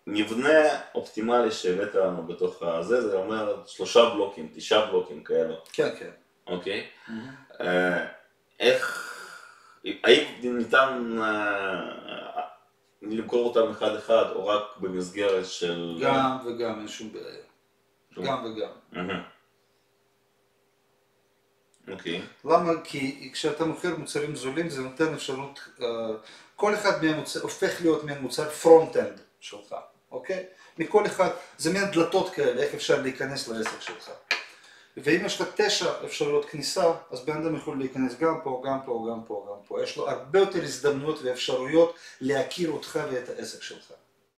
המבנה אופטימלי שהבאת לנו בתוך הזה, זה אומר 3 בלוקים, 9 בלוקים כאלו. כן, כן. אוקיי? איך, האם ניתן למכור אותם אחד אחד או רק במסגרת של... גם וגם, אין שום בעיה. גם וגם. אוקיי. למה? כי כשאתה מוכר מוצרים זולים זה נותן אפשרות, כל אחד מהם הופך להיות מעין מוצר פרונט-אנד שלך, אוקיי? מכל אחד, זה מעין דלתות כאלה, איך אפשר להיכנס לעסק שלך. ואם יש לך 9 אפשרויות כניסה, אז בן אדם יכול להיכנס גם פה, גם פה, גם פה, גם פה. יש לו הרבה יותר הזדמנויות ואפשרויות להכיר אותך ואת העסק שלך.